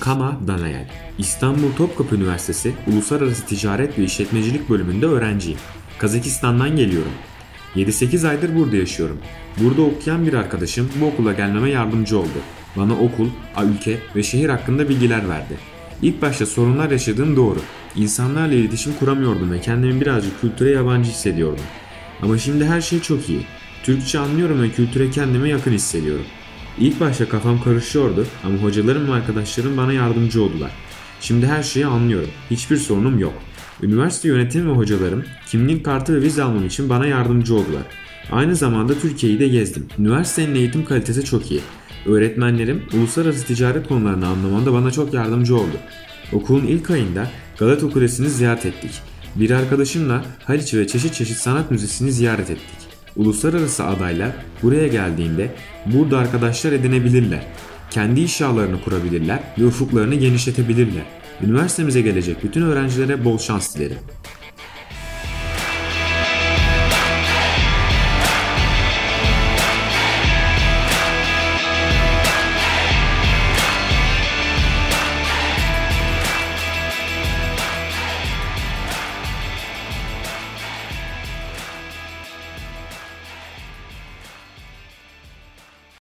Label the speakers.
Speaker 1: Kama Danayel. İstanbul Topkapı Üniversitesi Uluslararası Ticaret ve İşletmecilik bölümünde öğrenciyim. Kazakistan'dan geliyorum. 7-8 aydır burada yaşıyorum. Burada okuyan bir arkadaşım bu okula gelmeme yardımcı oldu. Bana okul, ülke ve şehir hakkında bilgiler verdi. İlk başta sorunlar yaşadığım doğru. İnsanlarla iletişim kuramıyordum ve kendimi birazcık kültüre yabancı hissediyordum. Ama şimdi her şey çok iyi. Türkçe anlıyorum ve kültüre kendime yakın hissediyorum. İlk başta kafam karışıyordu ama hocalarım ve arkadaşlarım bana yardımcı oldular. Şimdi her şeyi anlıyorum. Hiçbir sorunum yok. Üniversite yönetimi ve hocalarım kimlik kartı ve vize almam için bana yardımcı oldular. Aynı zamanda Türkiye'yi de gezdim. Üniversitenin eğitim kalitesi çok iyi. Öğretmenlerim uluslararası ticaret konularını anlamamda bana çok yardımcı oldu. Okulun ilk ayında Galata Kulesi'ni ziyaret ettik. Bir arkadaşımla Haliç ve çeşit çeşit sanat müzesini ziyaret ettik. Uluslararası adaylar buraya geldiğinde burada arkadaşlar edinebilirler. Kendi iş ağlarını kurabilirler ve ufuklarını genişletebilirler. Üniversitemize gelecek bütün öğrencilere bol şans dilerim.